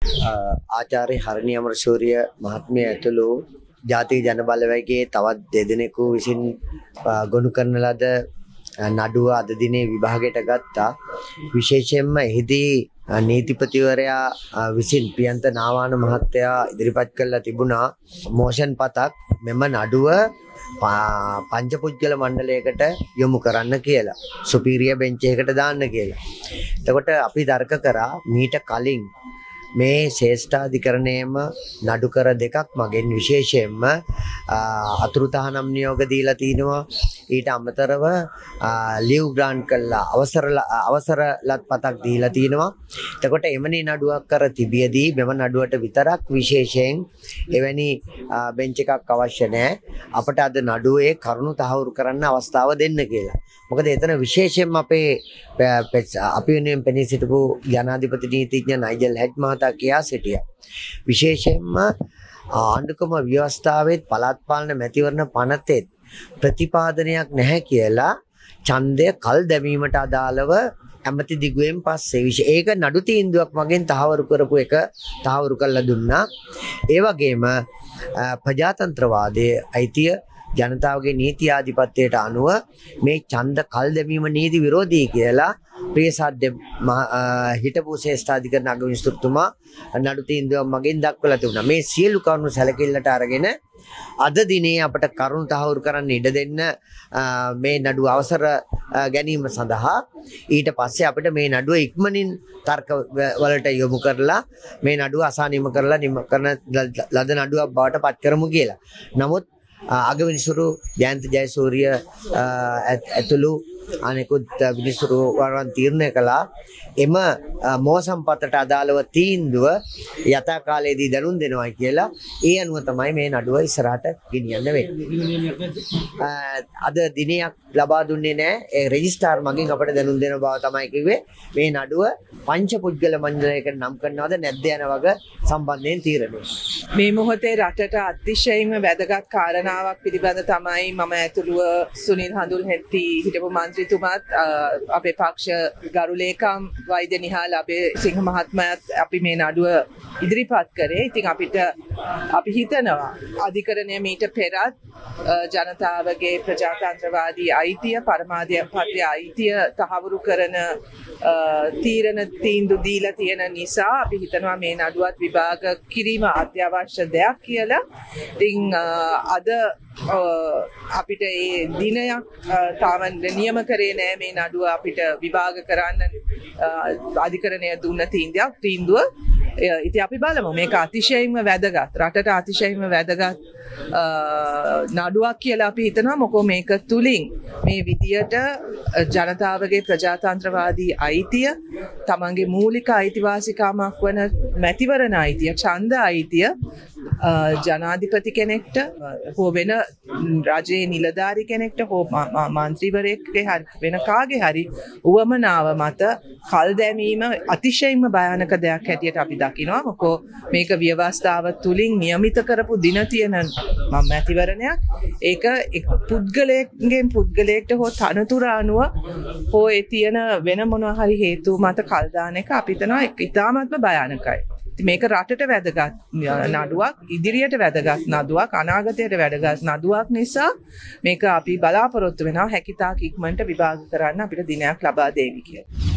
ආචාර්ය හරණි අමරසූරිය මහත්මිය ඇතුළු ජාතික ජනබලවේගයේ තවත් දෙදෙනෙකු විසින් ගොනු කරන ලද නඩුව අද දිනේ විභාගයට ගත්තා. විශේෂයෙන්ම එහිදී නීතිපතිවරයා විසින් ප්‍රියන්ත නාවාන මහත්තයා ඉදිරිපත් කළා තිබුණා මෝෂන් පතක් මෙම නඩුව පංචපුද්ගල මණ්ඩලයකට යොමු කරන්න කියලා. සුපීරියර් බෙන්ච් එකකට දාන්න කියලා. එතකොට අපි තර්ක කරා මීට කලින් මේ ශ්‍රේෂ්ඨාධිකරණයේම නඩු කර දෙකක් මගෙන් විශේෂයෙන්ම අතුරු තහනම් නියෝග දීලා තිනවා. ඊට අමතරව ලිව් ග්‍රාන්ට් කළා අවසරලත් පතක් දීලා තිනවා. එතකොට එවැනි නඩුවක් කර තිබියදී මෙම නඩුවට විතරක් විශේෂයෙන් එවැනි බෙන්ච් එකක් අවශ්‍ය නැහැ. අපට අද නඩුවේ කරුණු තහවුරු කරන්න අවස්ථාව දෙන්න කියලා. මොකද එතන විශේෂයෙන්ම අපේ අපි වෙනුවෙන් පෙනී සිටපු ජනාධිපති නීතිඥ නයිජල් හැඩ් මහතා කියා සිටියා. විශේෂයෙන්ම ආණ්ඩුක්‍රම ව්‍යවස්ථාවේ පළාත් පාලන මැතිවරණ පනතේ ප්‍රතිපාදනයක් නැහැ කියලා ඡන්දය කල් දැමීමට අදාළව ඇමති දිගුවෙන් පස්සේ ඒක නඩු තීන්දුවක් මගෙන් තහවුරු කරපු එක තහවුරු කරලා දුන්නා. ඒ වගේම ප්‍රජාතන්ත්‍රවාදයේ අයිතිය ජනතාවගේ නීති ආධිපත්‍යයට අනුව මේ ඡන්ද කල් දැමීම නීති විරෝධී කියලා ප්‍රියසාද්ද හිටපු ශ්‍රේෂ්ඨාධිකරණ අගවිනිස්තෘතුමා නඩු තීන්දුවක් මගෙන් දක්වලා තිබුණා. මේ සියලු කරුණු සැලකිල්ලට අරගෙන අද දිනේ අපට කරුණු තහවුරු කරන්න ඉඩ දෙන්න මේ නඩුව අවසර ගැනීම සඳහා ඊට පස්සේ අපිට මේ නඩුව ඉක්මනින් තර්ක වලට යොමු කරලා මේ නඩුව අසානිම කරලා නිම කරන ලද නඩුවක් බවට පත් කරමු කියලා. නමුත් අගවිනිසුරු ජයන්ත ජයසූරිය ඇතුළු අනෙකුත් විනිසුරුවරුන් තීරණය කළා එම මෝසම්පතට අදාළව තීන්දුව යථා කාලයේදී දැනුම් දෙනවා කියලා. ඒ අනුව තමයි මේ නඩුව ඉස්සරහට ගෙනියන්න වෙන්නේ. අද දිනයක් ලබා දුන්නේ නැහැ. ඒ රෙජිස්ට්‍රාර් මගින් අපට දැනුම් දෙන බව තමයි කිව්වේ. මේ නඩුව පංචපුද්ගල මණ්ඩලයකට නම් කරනවද නැද්ද යන වග සම්බන්ධයෙන් තීරණය. මේ මොහොතේ රටට අතිශයින්ම වැදගත් කාරණාවක් පිළිබඳ තමයි මම ඇතුළුව සුනිල් හඳුල්හෙට්ටි හිටපු මන්ත්‍රීතුමාත් අපේ පක්ෂ ගරු ලේකම් වෛද්‍ය නිහාල් අබේසිංහ මහත්මයාත් අපි මේ නඩුව ඉදිරිපත් කරේ. ඉතින් අපි හිතනවා අධිකරණය මීට පෙරත් ජනතාවගේ ප්‍රජාතන්ත්‍රවාදී අයිතිය පරමාධිපත්‍ය අයිතිය තහවුරු කරන තීන්දුව දීලා තියෙන නිසා අපි හිතනවා මේ නඩුවත් විභාග කිරීම අත්‍යවශ්‍ය දෙයක් කියලා. ඉතින් අද අපිට ඒ දිනයක් තාම නියම කරේ නෑ මේ නඩුව අපිට විභාග කරන්න අධිකරණය දුන්න තීන්දුව. ඉතින් අපි බලමු මේක අතිශයින්ම වැදගත් රටට අතිශයින්ම වැදගත් නඩුවක් කියලා අපි හිතනවා. මොකෝ මේක තුලින් මේ විදියට ජනතාවගේ ප්‍රජාතන්ත්‍රවාදී අයිතිය තමන්ගේ මූලික අයිතිවාසිකමක් වන මැතිවරණ අයිතිය ඡන්ද අයිතිය ජනාධිපති කෙනෙක්ට හෝ වෙන රජයේ නිලධාරි කෙනෙක්ට හෝ මන්ත්‍රීවරයෙක්ගේ හරි වෙන කාගේ හරි උවමනාව මත කල් දැමීම අතිශයින්ම භයානක දෙයක් හැටියට අපි දකිනවා. මොකෝ මේක ව්‍යවස්ථාව තුලින් නියමිත කරපු දින තියෙන මැතිවරණයක්. ඒක පුද්ගලයෙක්ගෙන් පුද්ගලයෙක්ට හෝ තනතුර අනුව හෝ ඒ තියෙන වෙන මොනවා හරි හේතු මත කල් දාන එක අපි හිතනවා ඉතාමත්ම භයානකයි. මේක රටට වැදගත් නඩුවක්, ඉදිරියට වැදගත් නඩුවක්, අනාගතයට වැදගත් නඩුවක් නිසා මේක අපි බලාපොරොත්තු වෙනවා හැකිතාක් ඉක්මනට විභාග කරන්න අපිට දිනයක් ලබා දෙවි කියලා.